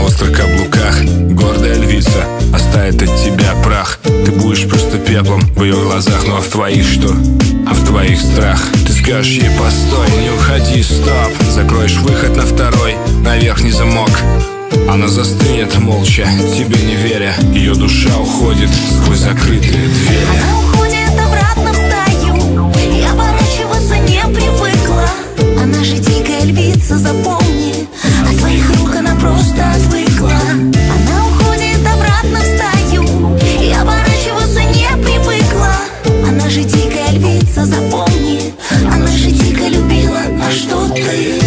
острых каблуках. Гордая львица оставит от тебя прах. Ты будешь просто пеплом в ее глазах. Ну а в твоих что? А в твоих страх. Ты скажешь ей: постой, не уходи, стоп. Закроешь выход на второй, на верхний замок. Она застынет молча, тебе не веря. Ее душа уходит сквозь закрытые двери. Она уходит обратно в стаю, и оборачиваться не привыкла. Она же дикая львица, запомни. От твоих рук она просто отвыкла. Она уходит обратно в стаю, и оборачиваться не привыкла. Она же дикая львица, запомни. Она же дико любила, а что ты?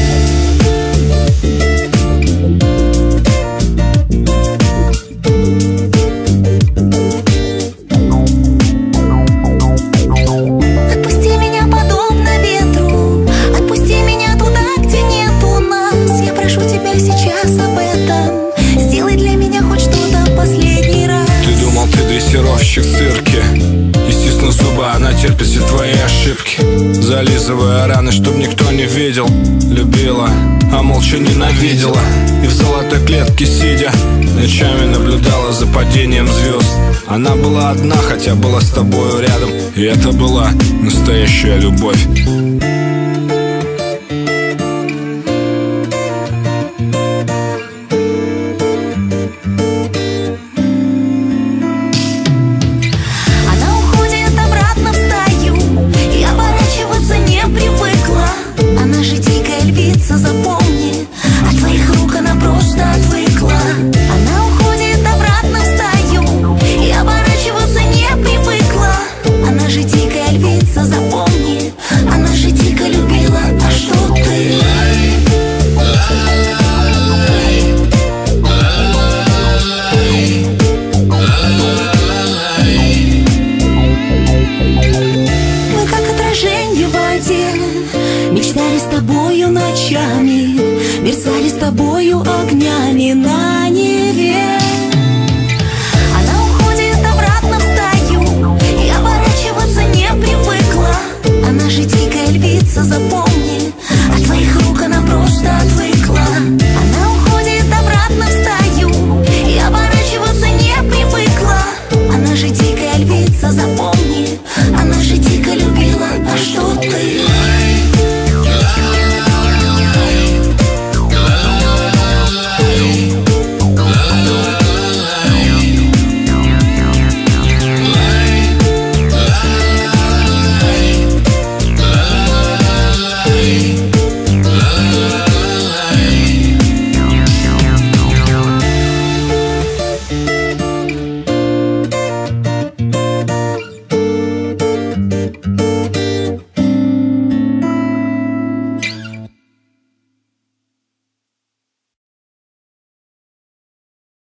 Сейчас об этом сделай для меня хоть что-то последний раз. Ты думал, ты дрессировщик в цирке, и стиснув зубы, она терпит все твои ошибки, зализывая раны, чтоб никто не видел. Любила, а молча ненавидела. И в золотой клетке сидя, ночами наблюдала за падением звезд. Она была одна, хотя была с тобою рядом, и это была настоящая любовь.